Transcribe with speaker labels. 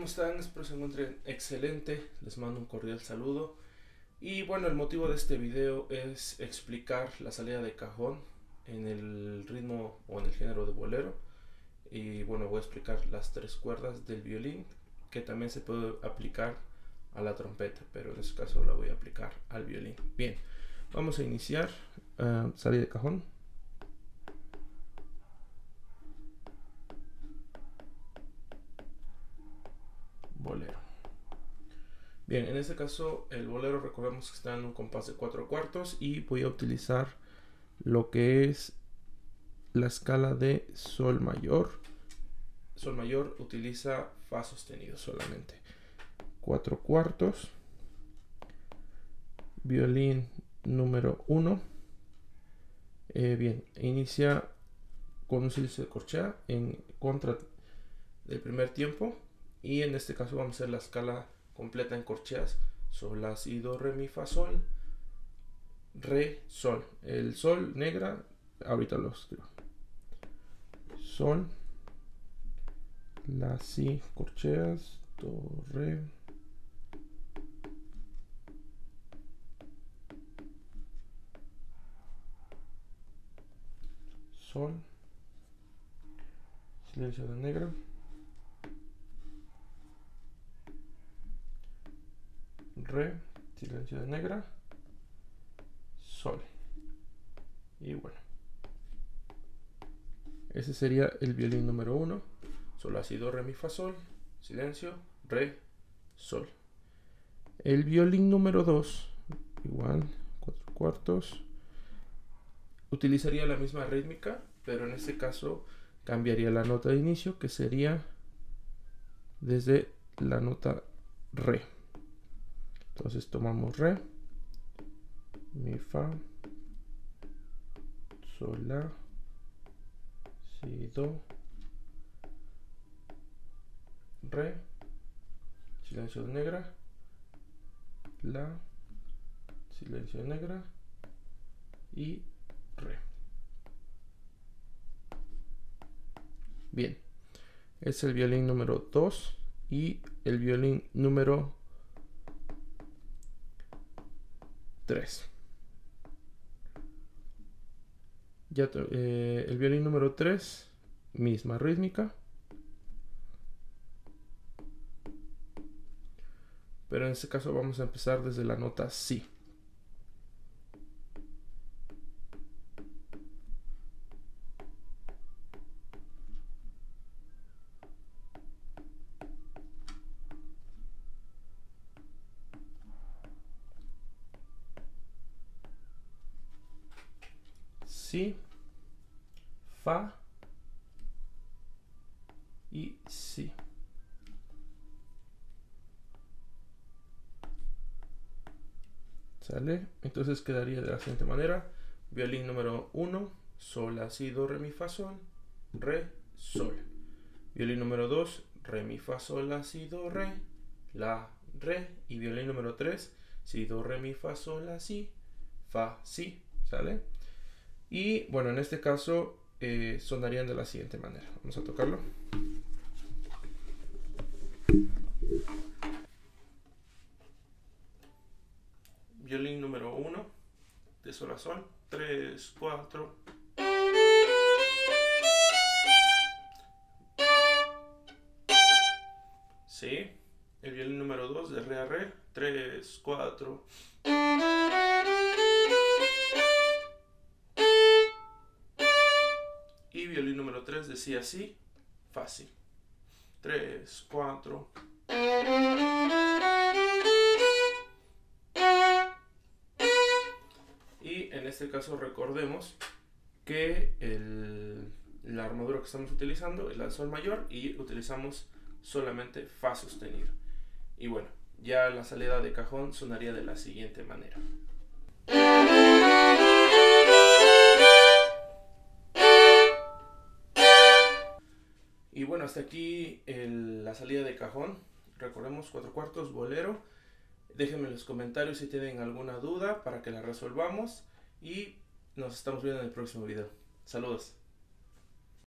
Speaker 1: están? Espero se encuentren excelente. Les mando un cordial saludo. Y bueno, el motivo de este video es explicar la salida de cajón en el ritmo o en el género de bolero. Y bueno, voy a explicar las tres cuerdas del violín, que también se puede aplicar a la trompeta, pero en este caso la voy a aplicar al violín. Bien, vamos a iniciar salida de cajón. Bolero. Bien, en este caso el bolero, recordemos que está en un compás de 4/4 y voy a utilizar lo que es la escala de sol mayor. Sol mayor utiliza fa sostenido solamente. 4/4, violín número 1. Bien, inicia con un silbido de corchea en contra del primer tiempo, y en este caso vamos a hacer la escala completa en corcheas: sol, la, si, do, re, mi, fa, sol, re, sol. El sol negra, ahorita lo escribo. Sol, la, si, corcheas, do, re, sol, silencio de negra, re, silencio de negra, sol. Y bueno, ese sería el violín número 1. Sol, la, si, do, re, mi, fa, sol, silencio, re, sol. El violín número 2, igual, 4/4, utilizaría la misma rítmica, pero en este caso cambiaría la nota de inicio, que sería desde la nota re. Entonces tomamos re, mi, fa, sol, la, si, do, re, silencio de negra, la, silencio de negra y re. Bien, es el violín número 2 y el violín número 3. Ya el violín número 3, misma rítmica, pero en este caso vamos a empezar desde la nota si. Si, fa y si. ¿Sale? Entonces quedaría de la siguiente manera: violín número 1, sol, la, si, do, re, mi, fa, sol, re, sol. Violín número 2, re, mi, fa, sol, la, si, do, re, la, re. Y violín número 3, si, do, re, mi, fa, sol, la, si, fa, si. ¿Sale? Y bueno, en este caso sonarían de la siguiente manera. Vamos a tocarlo. Violín número 1, de sol a sol, 3, 4. Sí. El violín número 2, de re a re, 3, 4. Y violín número 3, de si a si, fa si, 3, 4. Y en este caso recordemos que la armadura que estamos utilizando es la de sol mayor y utilizamos solamente fa sostenido. Y bueno, ya la salida de cajón sonaría de la siguiente manera. Y bueno, hasta aquí la salida de cajón. Recordemos 4/4 bolero. Déjenme en los comentarios si tienen alguna duda para que la resolvamos. Y nos estamos viendo en el próximo video. Saludos.